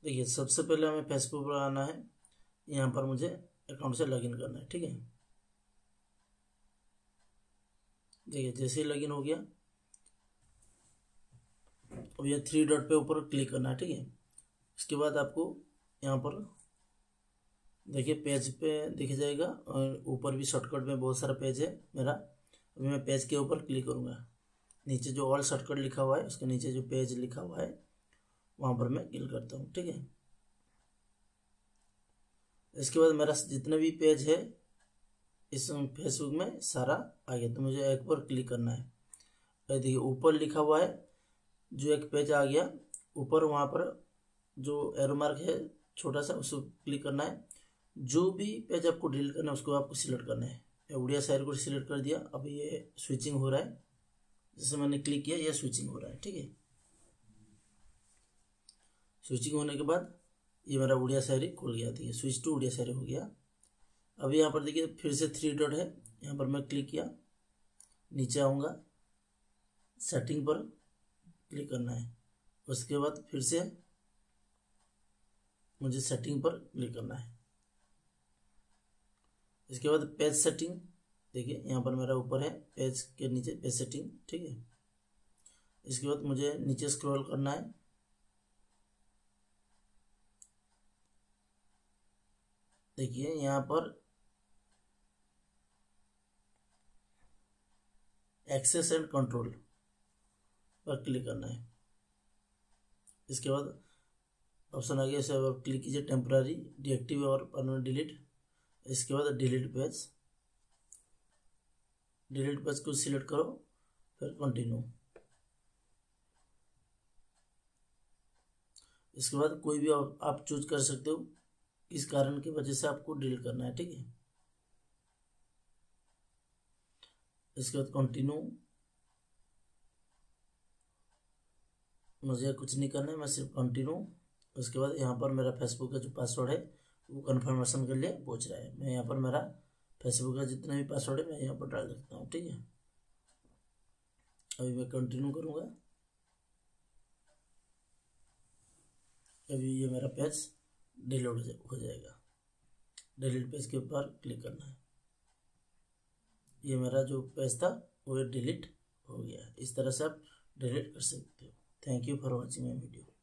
देखिए सबसे पहले हमें फेसबुक पर आना है, यहाँ पर मुझे अकाउंट से लॉगिन करना है। ठीक है, देखिए जैसे ही लॉगिन हो गया, अब ये 3 डॉट पे ऊपर क्लिक करना है। ठीक है, इसके बाद आपको यहाँ पर देखिए पेज पे दिख जाएगा और ऊपर भी शॉर्टकट में बहुत सारा पेज है मेरा। अभी मैं पेज के ऊपर क्लिक करूँगा, नीचे जो ऑल शॉर्टकट लिखा हुआ है उसके नीचे जो पेज लिखा हुआ है वहाँ पर मैं क्लिक करता हूँ। ठीक है, इसके बाद मेरा जितने भी पेज है इस फेसबुक में सारा आ गया, तो मुझे एक पर क्लिक करना है। देखिए ऊपर लिखा हुआ है, जो एक पेज आ गया ऊपर, वहाँ पर जो एरो मार्क है छोटा सा उसको क्लिक करना है। जो भी पेज आपको डिलीट करना है उसको आपको सिलेक्ट करना है। उड़िया शायरी को सिलेक्ट कर दिया, अब ये स्विचिंग हो रहा है, जैसे मैंने क्लिक किया ये स्विचिंग हो रहा है। ठीक है, स्विचिंग होने के बाद ये मेरा उड़िया शायरी खुल गया, देखिए स्विच टू उड़िया शायरी हो गया। अब यहाँ पर देखिए फिर से 3 डॉट है, यहाँ पर मैं क्लिक किया, नीचे आऊँगा, सेटिंग पर क्लिक करना है। उसके बाद फिर से मुझे सेटिंग पर क्लिक करना है। इसके बाद पेज सेटिंग, देखिए यहाँ पर मेरा ऊपर है पेज के नीचे पेज सेटिंग। ठीक है, इसके बाद मुझे नीचे स्क्रॉल करना है, देखिए यहाँ पर एक्सेस एंड कंट्रोल पर क्लिक करना है। इसके बाद ऑप्शन आ गया, इसे क्लिक कीजिए टेम्पररी डीएक्टिव और परमानेंट डिलीट। इसके बाद डिलीट पेज को सिलेक्ट करो, फिर कंटिन्यू। इसके बाद कोई भी आप चूज कर सकते हो किस कारण की वजह से आपको डिलीट करना है। ठीक है, इसके बाद कंटिन्यू, मुझे कुछ नहीं करना है, मैं सिर्फ कंटिन्यू। उसके बाद यहाँ पर मेरा फेसबुक का जो पासवर्ड है वो कन्फर्मेशन के लिए पूछ रहा है। मैं यहाँ पर मेरा फेसबुक का जितना भी पासवर्ड है मैं यहाँ पर डाल देता हूँ। ठीक है, अभी मैं कंटिन्यू करूँगा। अभी ये मेरा पेज डिलीट हो जाएगा, डिलीट पेज के ऊपर क्लिक करना है। ये मेरा जो पेज था वो डिलीट हो गया। इस तरह से आप डिलीट कर सकते हो। Thank you for watching my video.